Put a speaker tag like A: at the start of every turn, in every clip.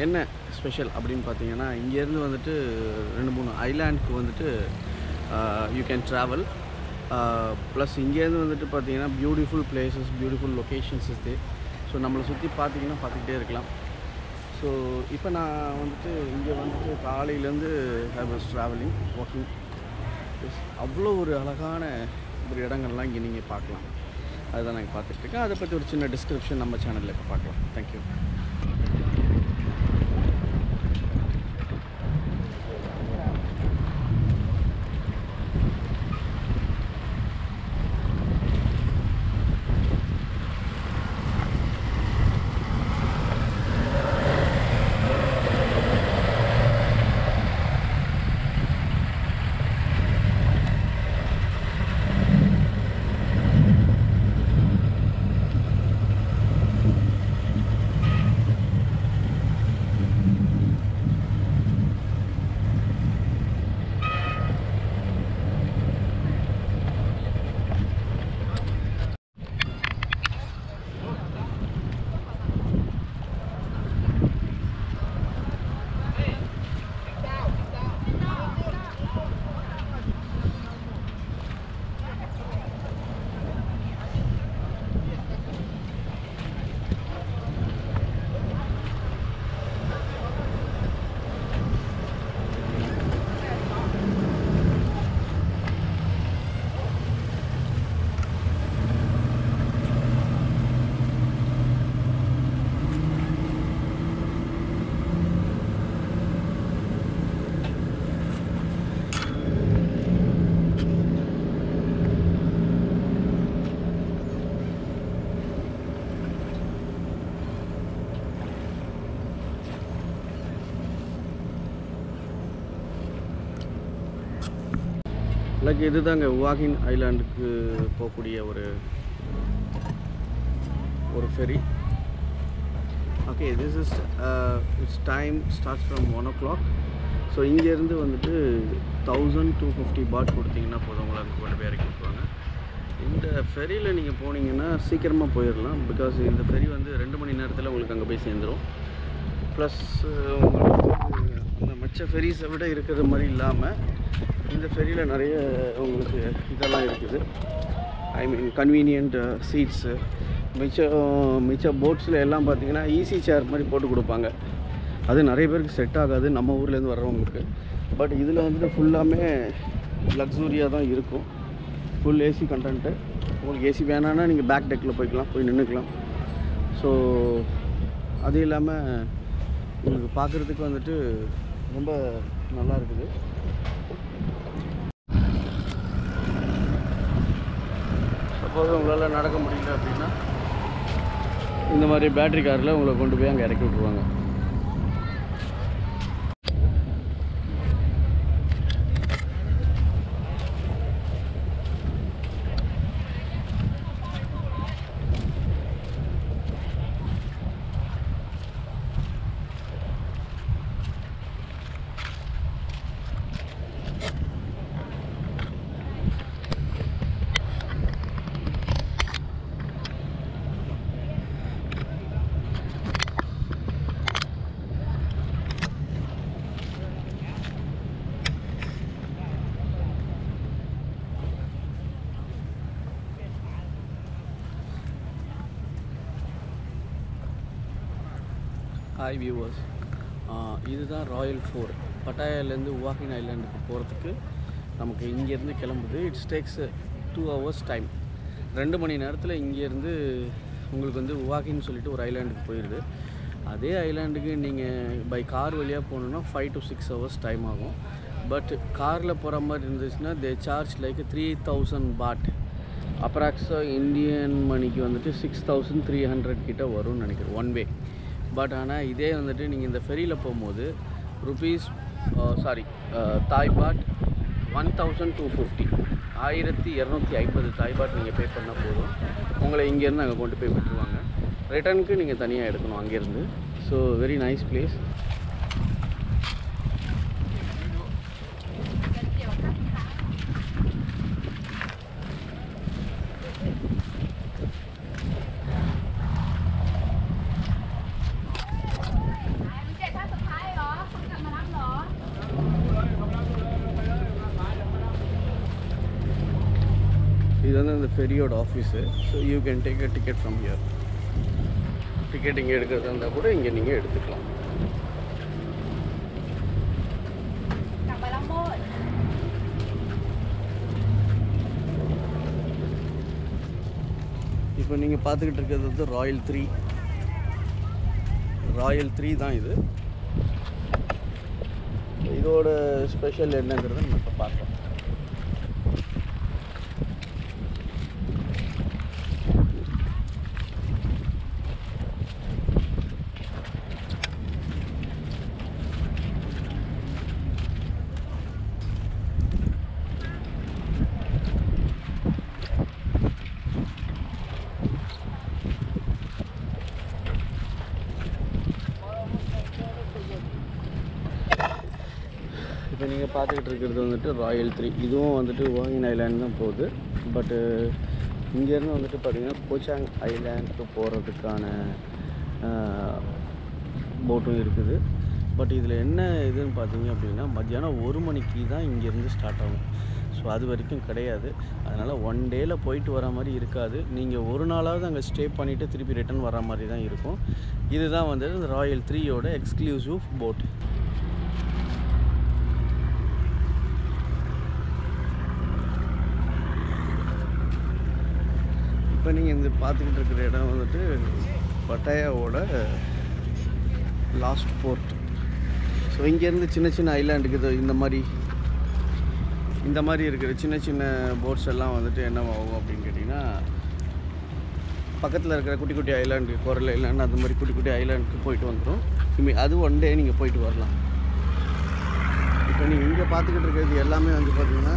A: என்ன ஸ்பெஷல் அப்படின்னு பார்த்தீங்கன்னா, இங்கேருந்து வந்துட்டு 2-3 ஐலாண்டுக்கு வந்துட்டு யூ கேன் ட்ராவல். ப்ளஸ் இங்கேருந்து வந்துட்டு பார்த்தீங்கன்னா பியூட்டிஃபுல் பிளேசஸ், பியூட்டிஃபுல் லொக்கேஷன்ஸ் இருக்குது. ஸோ நம்மளை சுற்றி பார்த்தீங்கன்னா பார்த்துக்கிட்டே இருக்கலாம். ஸோ இப்போ நான் வந்துட்டு இங்கே வந்துட்டு காலையிலேருந்து ஐ வாஸ் ட்ராவலிங், வாக்கிங். அவ்வளோ ஒரு அழகான ஒரு இடங்கள்லாம் இங்கே நீங்கள் பார்க்கலாம். அதுதான் நாங்கள் பார்த்துட்ருக்கேன். அதை பற்றி ஒரு சின்ன டிஸ்கிரிப்ஷன் நம்ம சேனலில் இப்போ பார்க்கலாம். தேங்க்யூ. லைக் இது தாங்க வாகின் ஐலாண்டுக்கு போகக்கூடிய ஒரு ferry. Okay, this is it's time starts from 1 o'clock. So இங்கேருந்து வந்துட்டு 1250 பாட் கொடுத்தீங்கன்னா போதும், உங்களை அங்கே கொண்டு போய் இறக்கி விட்டுருவாங்க. இந்த ஃபெரியில் நீங்கள் போனீங்கன்னா சீக்கிரமாக போயிடலாம். பிகாஸ் இந்த ஃபெரி வந்து 2 மணி நேரத்தில் உங்களுக்கு அங்கே போய் சேர்ந்துடும். ப்ளஸ் உங்களுக்கு அந்த மற்ற ஃபெரிஸை விட இருக்கிற மாதிரி இல்லாமல் இந்த ஃபெரியில் நிறைய உங்களுக்கு இதெல்லாம் இருக்குது. I mean convenient seats. மிச்ச போட்ஸில் எல்லாம் பார்த்தீங்கன்னா ஈஸி சேர் மாதிரி போட்டு கொடுப்பாங்க. அது நிறைய பேருக்கு செட் ஆகாது நம்ம ஊர்லேருந்து வர்றவங்களுக்கு. பட் இதில் வந்துட்டு ஃபுல்லாமே லக்ஸூரியாக தான் இருக்கும். Full AC content. உங்களுக்கு ஏசி வேணான்னா நீங்கள் பேக் டெக்கில் போய் நின்றுக்கலாம். ஸோ அது இல்லாமல் உங்களுக்கு பார்க்குறதுக்கு வந்துட்டு ரொம்ப நல்லா இருக்குது. சப்போஸ் உங்களால் நடக்க முடியல அப்படின்னா இந்த மாதிரி பேட்ரி காரில் உங்களை கொண்டு போய் அங்கே இறக்கி விட்ருவாங்க. ஹாய் வியூவர்ஸ், இதுதான் ராயல் ஃபோர். பட்டாயாலேருந்து வாகின் ஐலாண்டுக்கு போகிறதுக்கு நமக்கு இங்கேருந்து கிளம்புது. It's takes 2 hours time. 2 மணி நேரத்தில் இங்கேருந்து உங்களுக்கு வந்து வாகின்னு சொல்லிட்டு ஒரு ஐலாண்டுக்கு போயிடுது. அதே ஐலாண்டுக்கு நீங்கள் பை கார் வழியாக போகணுன்னா 5 to 6 hours டைம் ஆகும். பட் காரில் போகிற மாதிரி இருந்துச்சுன்னா தே சார்ஜ் லைக் 3000 பாட். அப்ராக்ஸாக இந்தியன் மணிக்கு வந்துட்டு 6300 கிட்ட வரும்னு நினைக்கிறேன் ஒன் வே. பட் ஆனால் இதே வந்துட்டு நீங்கள் இந்த ஃபெரியில் போகும்போது தாய் பாட் 1250 1250 தாய் பாட் நீங்கள் பே பண்ணால் போதும். உங்களை இங்கேருந்து அங்கே கொண்டு போய் விட்டுருவாங்க. ரிட்டர்னுக்கு நீங்கள் தனியாக எடுக்கணும் அங்கேருந்து. So very nice place. வந்து இந்த ஃபெரியோட office. So you can take a ticket from here. Ticket இங்கே எடுக்கிறதா இருந்தால் கூட இங்கே நீங்கள் எடுத்துக்கலாம். இப்போ நீங்கள் பார்த்துக்கிட்டு இருக்கிறது வந்து ராயல் 3 தான் இது. இதோட ஸ்பெஷல் என்னங்கிறத நம்ம இப்போ பார்க்கலாம். இப்போ நீங்கள் பார்த்துக்கிட்டு இருக்கிறது வந்துட்டு ராயல் 3. இதுவும் வந்துட்டு வாங்கின் ஐலாண்ட் தான் போகுது. பட்டு இங்கேருந்து வந்துட்டு பார்த்திங்கன்னா கோச்சாங் ஐலாண்டுக்கு போகிறதுக்கான போட்டும் இருக்குது. பட் இதில் என்ன இதுன்னு பார்த்தீங்க அப்படின்னா மத்தியானம் 1 மணிக்கு தான் இங்கேருந்து ஸ்டார்ட் ஆகும். ஸோ அது வரைக்கும் கிடையாது. அதனால் 1 டேயில் போயிட்டு வர மாதிரி இருக்காது. நீங்கள் ஒரு நாளாவது அங்கே ஸ்டே பண்ணிவிட்டு திருப்பி ரிட்டர்ன் வர மாதிரி தான் இருக்கும். இதுதான் வந்துட்டு இந்த ராயல் 3யோட எக்ஸ்க்ளூசிவ் போட். இப்போ நீங்கள் இந்த பார்த்துக்கிட்டு இருக்கிற இடம் வந்துட்டு பட்டாயாவோட லாஸ்ட் போர்ட். ஸோ இங்கேருந்து சின்ன சின்ன ஐலாண்டுக்கு இந்த மாதிரி இருக்கிற சின்ன சின்ன போட்ஸ் எல்லாம் வந்துட்டு என்ன ஆகும் அப்படின்னு கேட்டிங்கன்னா பக்கத்தில் இருக்கிற குட்டி குட்டி ஐலாண்டு, குரல் ஐலாண்டு, அந்த மாதிரி குட்டி குட்டி ஐலாண்டுக்கு போயிட்டு வந்துடும். அது 1 டே நீங்கள் போயிட்டு வரலாம். இப்போ நீங்கள் இங்கே பார்த்துக்கிட்டு இருக்கிறது எல்லாமே வந்து பார்த்திங்கன்னா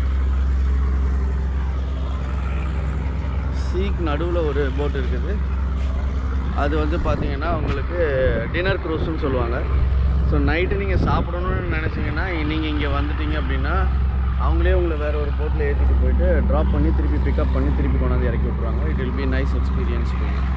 A: சீக்கு நடுவில் ஒரு போட் இருக்குது. அது வந்து பார்த்திங்கன்னா உங்களுக்கு டின்னர் க்ரூஸ்ன்னு சொல்லுவாங்க. ஸோ நைட்டு நீங்கள் சாப்பிடணுன்னு நினச்சிங்கன்னா நீங்கள் இங்கே வந்துட்டீங்க அப்படின்னா அவங்களே உங்களை வேறு ஒரு போட்டில் ஏற்றிட்டு போயிட்டு ட்ராப் பண்ணி திருப்பி பிக்கப் பண்ணி திருப்பி கொண்டாந்து இறக்கி விட்ருவாங்க. It will be nice experience for you.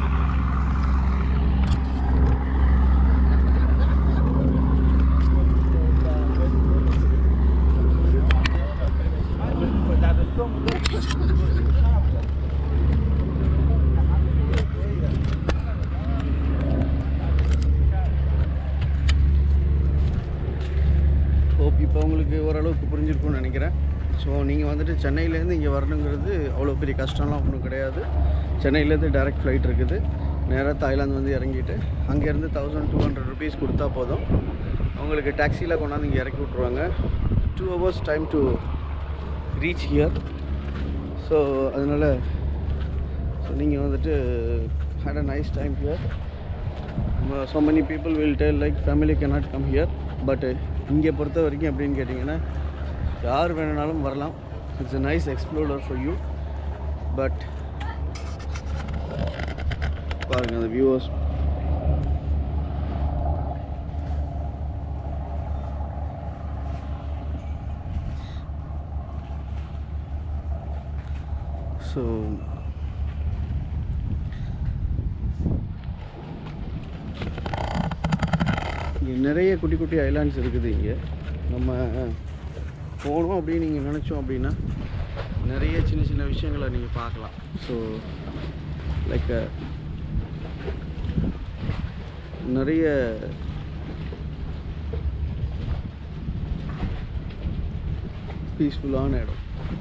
A: இப்போ உங்களுக்கு ஓரளவுக்கு புரிஞ்சிருக்கும்னு நினைக்கிறேன். ஸோ நீங்கள் வந்துட்டு சென்னையிலேருந்து இங்கே வரணுங்கிறது அவ்வளோ பெரிய கஷ்டம்லாம் ஒன்றும் கிடையாது. சென்னையிலேருந்து டைரக்ட் ஃப்ளைட் இருக்குது. நேராக தாய்லாந்து வந்து இறங்கிட்டு அங்கேருந்து 1200 rupees கொடுத்தா போதும். உங்களுக்கு டாக்ஸியில் கொண்டாந்து இங்கே இறக்கி விட்ருவாங்க. 2 hours time to reach here. So அதனால் நீங்கள் வந்துட்டு had a nice time here. So many people will tell like family cannot come here. But இங்கே பொறுத்த வரைக்கும் எப்படின்னு கேட்டிங்கன்னா யார் வேணுனாலும் வரலாம். It's a nice explorer for you. But பாருங்கள் அந்த வியூவர்ஸ். ஸோ இங்கே நிறைய குட்டி குட்டி ஐலாண்ட்ஸ் இருக்குது. இங்கே நம்ம போகணும் அப்படின்னு நீங்கள் நினச்சோம் அப்படின்னா நிறைய சின்ன சின்ன விஷயங்களை நீங்கள் பார்க்கலாம். ஸோ லைக் நிறைய பீஸ்ஃபுல்லான இடம்.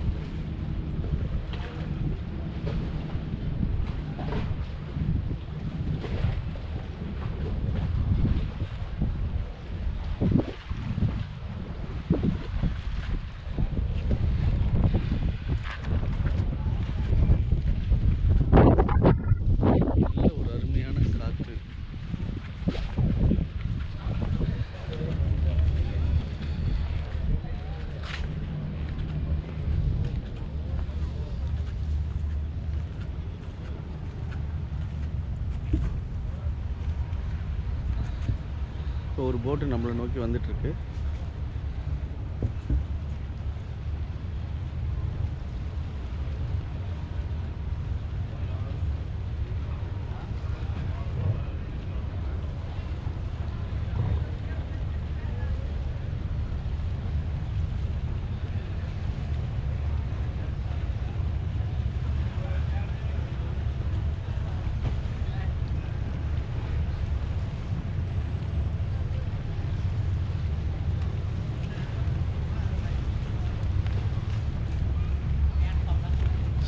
A: இப்போ ஒரு போட்டு நம்மளை நோக்கி வந்துட்டுருக்கு.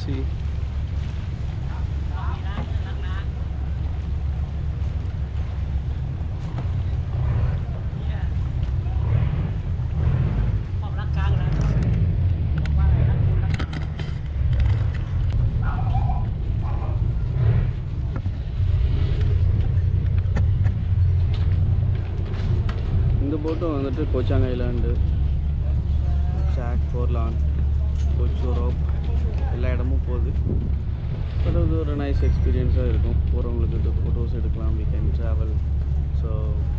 A: see. இந்த போட்டும் வந்துட்டு கோச்சாங் ஐலாண்டு, ஜாக் போர்லான், கொச்சூரோப் எல்லா இடமும் போகுது. பட் அது ஒரு நைஸ் எக்ஸ்பீரியன்ஸாக இருக்கும். போகிறவங்களுக்கு ஃபோட்டோஸ் எடுக்கலாம். we can travel. ஸோ